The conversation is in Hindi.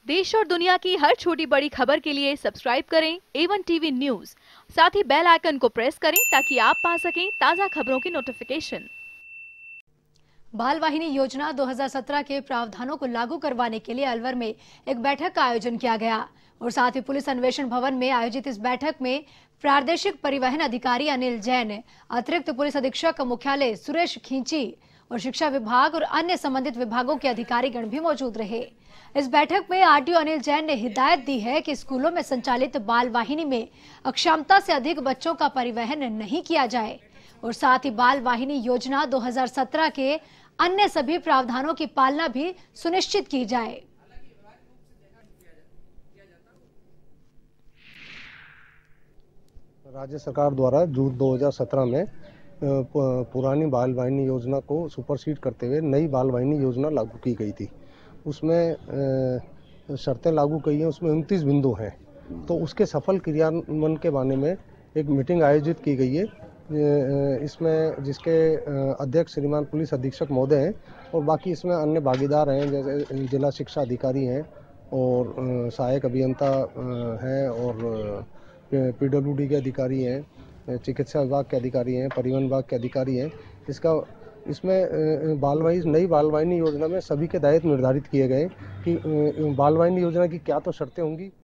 देश और दुनिया की हर छोटी बड़ी खबर के लिए सब्सक्राइब करें A1 टीवी न्यूज। साथ ही बेल आइकन को प्रेस करें ताकि आप पा सकें ताज़ा खबरों की नोटिफिकेशन। बाल वाहिनी योजना 2017 के प्रावधानों को लागू करवाने के लिए अलवर में एक बैठक का आयोजन किया गया और साथ ही पुलिस अन्वेषण भवन में आयोजित इस बैठक में प्रादेशिक परिवहन अधिकारी अनिल जैन, अतिरिक्त पुलिस अधीक्षक मुख्यालय सुरेश खींची और शिक्षा विभाग और अन्य संबंधित विभागों के अधिकारीगण भी मौजूद रहे। इस बैठक में आरटीओ अनिल जैन ने हिदायत दी है कि स्कूलों में संचालित बाल वाहिनी में अक्षमता से अधिक बच्चों का परिवहन नहीं किया जाए और साथ ही बाल वाहिनी योजना 2017 के अन्य सभी प्रावधानों की पालना भी सुनिश्चित की जाए। राज्य सरकार द्वारा जून 2017 में पुरानी बाल वाहिनी योजना को सुपरसीड करते हुए नई बाल वाहिनी योजना लागू की गई थी। उसमें शर्तें लागू की हैं, उसमें 29 बिंदु हैं। तो उसके सफल क्रियान्वयन के बारे में एक मीटिंग आयोजित की गई है, इसमें जिसके अध्यक्ष श्रीमान पुलिस अधीक्षक महोदय हैं और बाकी इसमें अन्य भागीदार हैं, जैसे जिला शिक्षा अधिकारी हैं और सहायक अभियंता हैं और पीडब्ल्यूडी के अधिकारी हैं, चिकित्सा विभाग के अधिकारी हैं, परिवहन विभाग के अधिकारी हैं। इसमें नई बाल वाहिनी योजना में सभी के दायित्व निर्धारित किए गए कि बाल वाहिनी योजना की क्या तो शर्तें होंगी।